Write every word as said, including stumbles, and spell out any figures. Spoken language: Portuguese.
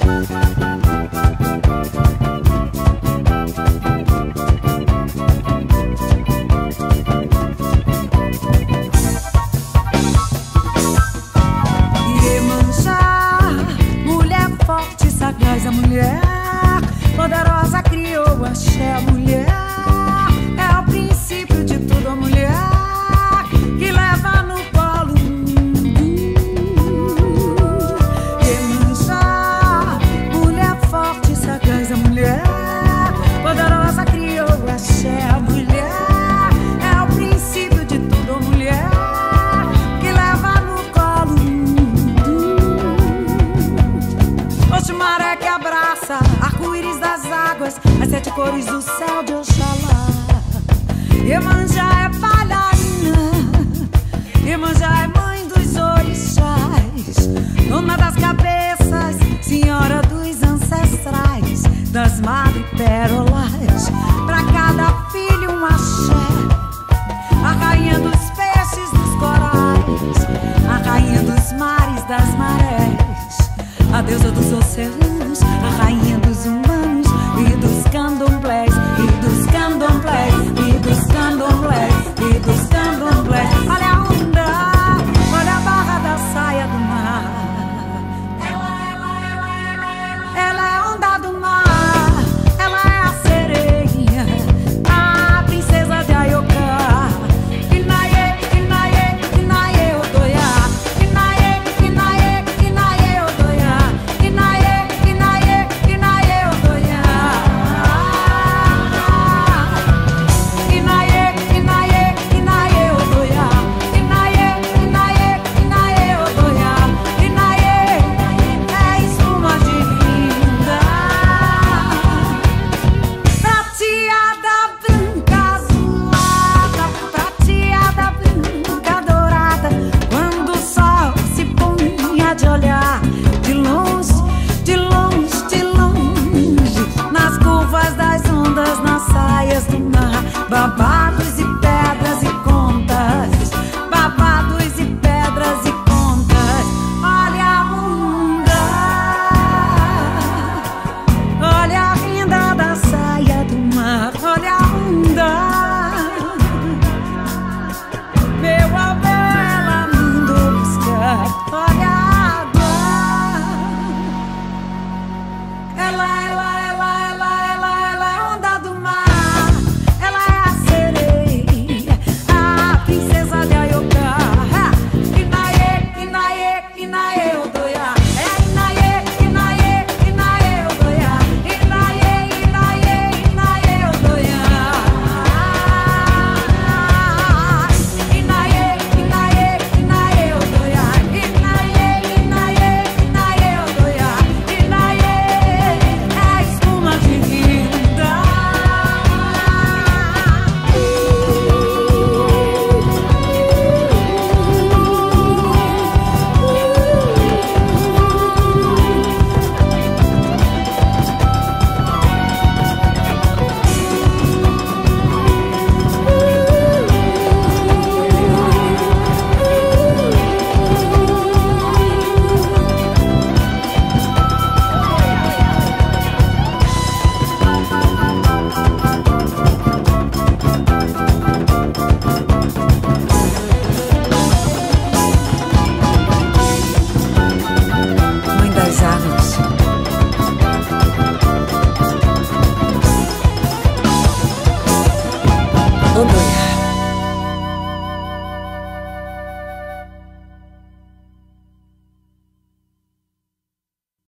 A mulher poderosa criou a axé. A mulher é o princípio de tudo. A mulher que leva no colo o mundo. Iemanjá, mulher forte e sagaz. A mulher poderosa criou a axé. A mulher é o princípio de tudo. A mulher que leva no colo o mundo. Oxumaré que abraça arco-íris das águas, as sete cores do céu de Oxalá. Iemanjá é bailarina, Iemanjá é mãe dos orixás, dona das cabeças, senhora dos ancestrais, das madrepérolas, pra cada filho um axé. A rainha dos peixes, dos corais, a rainha dos mares, das marés, a deusa dos oceanos, a rainha dos humanos e dos candomblés, e dos candomblés, e dos candomblés, e dos candomblés. Olha a onda, olha a barra da saia do mar. Ela, ela, ela, ela, ela é a onda do mar. Ela é a sereia, a princesa de Ayocá. Inaê, inaê, inaê, odoiá. Inaê, inaê, inaê, odoiá. Inaê, inaê, inaê, odoiá. Inaê, inaê, inaê, odoiá. Inaê, inaê, inaê, odoiá. Inaê é espuma de linda, prateada, branca, azulada, prateada, branca, dourada. Quando o sol se punha de olhar de longe, de longe, de longe, nas curvas das ondas, nas saias do mar, babados e pedras e contas, babados e pedras e contas. Olha a onda, olha a renda da saia do mar, olha a onda. Meu avô ela mandou buscar, olha a água. Ela, ela, ela, ela, ela, ela é a onda do mar. Ela é a sereia, a princesa de Ayocá. Inaê, inaê, inaê, odoiá. É inaê, inaê, inaê, odoiá. Inaê, inaê, inaê, odoiá. Inaê, inaê, inaê, odoiá. Inaê, inaê, inaê, odoiá. Inaê é espuma de linda. Mãe das árvores, odoiá.